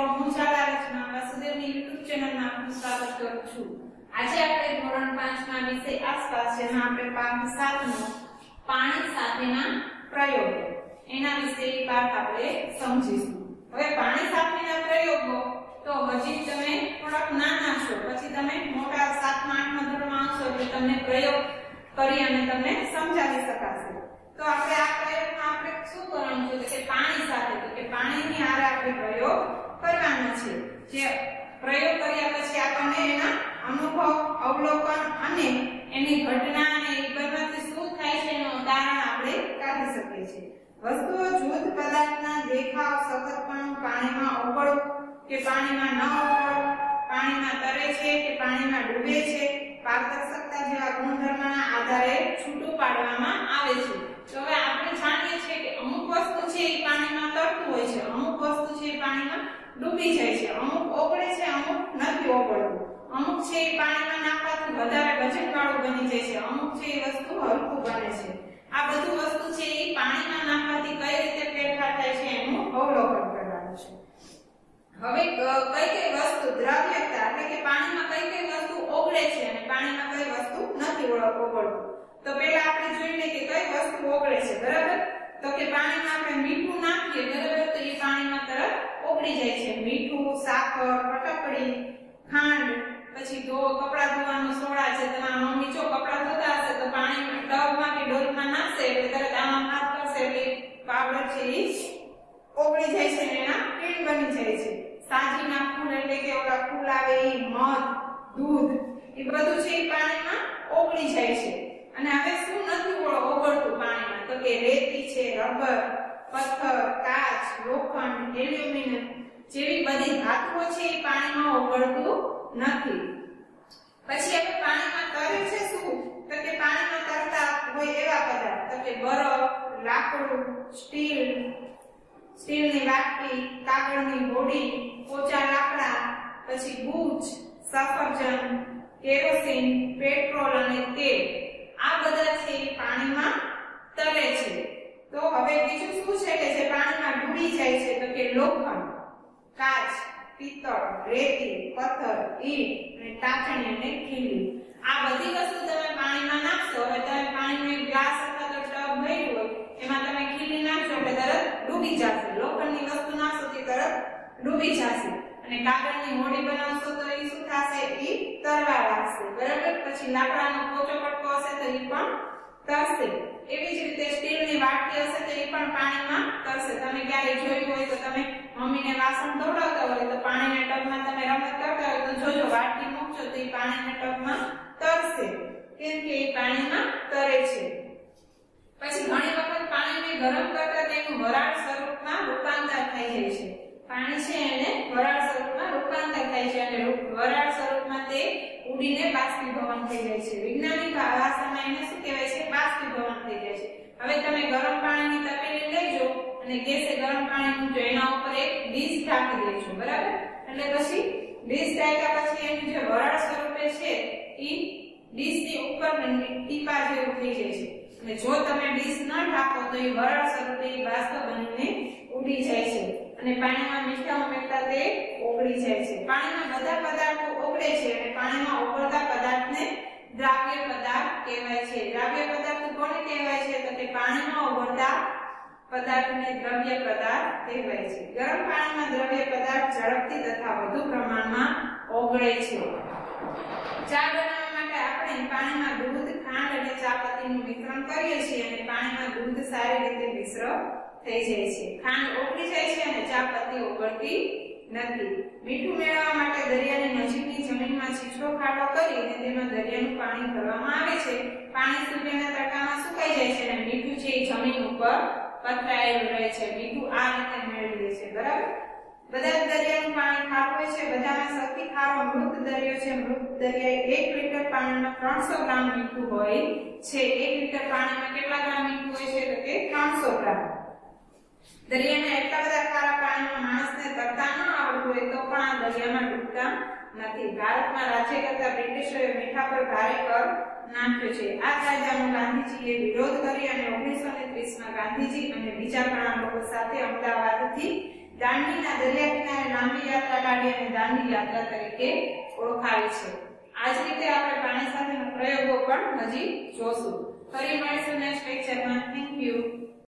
હું શાળા રચના વાસુદેવની YouTube ચેનલમાં આપનું સ્વાગત કરું છું। આજે આપણે ધોરણ 5 ના વિષય આસપાસ જેમાં આપણે પાઠ 7 નો પાણી સાથેના પ્રયોગો એના વિશે પાઠ આપણે સમજીશું। હવે પાણી સાથેના પ્રયોગો તો હજી તમે થોડાક નાના છો, પછી તમે મોટા 7મા 8મા ધોરણમાં આવશો એટલે તમને પ્રયોગ કરી અને તમને સમજાવી શકાશે। તો આપણે આ પ્રયોગમાં આપણે શું કરવાનું છે કે પાણી સાથે તો કે પાણીની હારે આપણે પ્રયોગ કરવાનો છે। જે પ્રયોગ કર્યા પછી આપણને એના અનુભવ, અવલોકન અને એની ઘટના અને એ બધાથી શું થાય છે એનું ઉદાહરણ આપણે કાઢી શકીએ છીએ। વસ્તુઓ જૂથ પદાર્થના દેખાવ, સખતપણું, પાણીમાં ઓગળવું કે પાણીમાં ન ઓગળવું, પાણીમાં તરે છે કે પાણીમાં ડૂબે છે, પારદર્શકતા જેવા ગુણધર્મના આધારે છૂટું પાડવામાં આવે છે। તો હવે આપણે જાણીએ છીએ કે અમુક વસ્તુ છે એ પાણીમાં તરતું હોય છે, અમુક વસ્તુ છે એ પાણીમાં ડૂબી જાય છે, અમુક ઓગળે છે, અમુક નથી ઓગળતું, અમુક છે એ પાણીમાં નાખવાથી વધારે વજનવાળું બની જાય છે, અમુક છે એ વસ્તુ હલકું બને છે। આ બધું વસ્તુ છે એ પાણીમાં નાખવાથી કઈ રીતે ફેરફાર થાય છે એનું અવલોકન કરવાનું છે। હવે કઈ વસ્તુ દ્રવ્યતા એટલે કે પાણીમાં કઈ વસ્તુ ઓગળે છે અને પાણીમાં કઈ વસ્તુ નથી ઓગળતું, તો પહેલા આપણે જોઈ લઈએ કે કઈ વસ્તુ ઓગળે છે, બરાબર। તો કે પાણીમાં આપણે મીઠું નાખીએ, બરાબર, તો એ પાણીમાં તરત ઓગળી જાય છે। મીઠું, સાકર, ફટકડી, ખાંડ, પછી કપડા ધોવાનો સોડા છે, તમારા મમ્મી જો કપડા ધોતા હશે તો પાણીમાં ટબમાં કે ડોલમાં નાખશે એટલે તરત આમાં હાથ કરશે એટલે પાવડર છે એ ઓગળી જાય છે અને એના પીણ બની જાય છે। સાજીના ફૂલ એટલે કે ઓલા ફૂલ આવે એ, મધ, દૂધ, એ બધું છે એ પાણીમાં ઓગળી જાય છે। અને હવે શું નથી ઓગળતું પાણીમાં તો કે રેતી છે, રબર, પથ્થર, કાચ, લોખંડ, એલ્યુમિનિયમ જેવી બધી ધાતુઓ છે એ પાણીમાં ઓગળતું નથી। પછી હવે પાણીમાં તરે છે શું તો કે પાણીમાં તરતા હોય એવા પદાર્થ તો કે બરફ, લાકડું, સ્ટીલની વાટકી, કાગળની હોડી, પોચા લાકડા, પછી બૂચ, સફરજન, કેરોસીન, પેટ્રોલ અને તેલ, આ બધા છે પાણીમાં તરે છે। તો હવે બીજું શું છે કે જે પાણીમાં ડૂબી જાય છે તો કે લોખંડ, કાચ, પિત્તળ, રેતી, પથ્થર, ઈંટ અને ટાંકણી અને ખીલી, આ બધી વસ્તુ તમે પાણીમાં નાખશો। હવે તમે પાણીનો એક ગ્લાસ અથવા તો ટબ ભર્યું હોય એમાં તમે ખીલી નાખશો એટલે તરત ડૂબી જશે, લોખંડની વસ્તુ નાખશો તો તરત ડૂબી જશે, અને કાગળની હોડી બનાવશો તો એ શું થશે એ તરવા લાગશે, બરાબર। પછી લાકડાનો પોચો કટકો હશે તો એ પણ તરશે। એવી જ રીતે સ્ટીલની વાટકી હશે તો એ પણ પાણીમાં તરશે। તમે ક્યારે જોયું હોય તો તમે મમ્મીને વાસણ ધોવડાવતા હોય તો પાણીના ટબમાં તમે રમત કરતા હોય તો જોજો વાટકી મૂકજો તો એ પાણીના ટબમાં તરશે, કેમ કે એ પાણીમાં તરે છે। પછી ઘણી વખત પાણીને ગરમ કરતા તેનું વરાળ સ્વરૂપમાં રૂપાંતર થઈ જાય છે। પાણી છે એને વરાળ સ્વરૂપમાં રૂપાંતર થાય છે અને વરાળ સ્વરૂપમાં તે ઉડીને બાષ્પીભવન થઈ જાય છે। વૈજ્ઞાનિક ભાષામાં એને શું કહેવાય છે? બાષ્પીભવન થઈ જાય છે। હવે તમે ગરમ પાણીની તપેલી લેજો અને ગેસે ગરમ પાણી મૂકજો, એના ઉપર એક ડીશ ઢાંકી દેજો, બરાબર। એટલે પછી ડીશ ઢાંક્યા પછી એનું જે વરાળ સ્વરૂપે છે એ ડીશની ઉપર ટીપા જેવું થઈ જાય છે, અને જો તમે ડીશ ન ઢાંકો તો એ વરાળ સ્વરૂપે એ બાષ્પ બનીને ઉડી જાય છે અને પાણીમાં મીઠા ઉમેરતા તે ઓગળી જાય છે। પાણીમાં બધા પદાર્થો ઓગળે છે અને પાણીમાં ઓગળતા પદાર્થને દ્રાવ્ય પદાર્થ કહેવાય છે। દ્રાવ્ય પદાર્થ કોને કહેવાય છે તો કે પાણીમાં ઓગળતા પદાર્થને દ્રવ્ય પદાર્થ કહેવાય છે। ગરમ પાણીમાં દ્રવ્ય પદાર્થ ઝડપથી તથા વધુ પ્રમાણમાં ઓગળે છે। ચા બનાવવા માટે આપણે પાણીમાં દૂધ, ખાંડ અને ચાપત્તીનું મિશ્રણ કરીએ છીએ અને પાણીમાં દૂધ સારી રીતે મિશ્ર થઈ જાય છે, ખાંડ ઓગળી જાય છે અને ચાપત્તી ઓગળતી નથી। મીઠું મેળવવા માટે દરિયાની નજીકની જમીનમાં છીછરો ખાડો કરી અને તેમાં દરિયાનું પાણી ભરવામાં આવે છે। પાણી સૂર્યના તડકામાં સુકાઈ જાય છે અને મીઠું છે એ જમીન ઉપર પથરાયેલું રહે છે। મીઠું આ રીતે મેળવીએ છે, બરાબર। બધા દરિયાનું પાણી ખારું હોય છે, બધામાં સૌથી ખારો મૃત દરિયો છે। મૃત દરિયાએ 1 લીટર પાણીમાં 300 ગ્રામ મીઠું હોય છે। 1 લીટર પાણીમાં કેટલા ગ્રામ મીઠું હોય છે તો કે 300 ગ્રામ। દરિયાના એટલા બધા ખારા પાણીમાં માણસને તરતા ન આવડતું હોય તો પણ આ દરિયામાં ડૂબતા નથી। ભારતમાં રાજ્ય કરતા બ્રિટિશોએ મીઠા પર ભારે કર નાખ્યો છે। આ કાયદાનો ગાંધીજીએ વિરોધ કરી અને 1930માં ગાંધીજી અને બીજા ઘણા લોકો સાથે અમદાવાદથી દાંડીના દરિયા કિનારે લાંબી યાત્રા કાઢી અને દાંડી યાત્રા તરીકે ઓળખાવી છે. આ જ રીતે આપણે પાણી સાથેના પ્રયોગો પણ હજી જોશું. ફરી મળીશું નેક્સ્ટ લેક્ચરમાં. Thank you.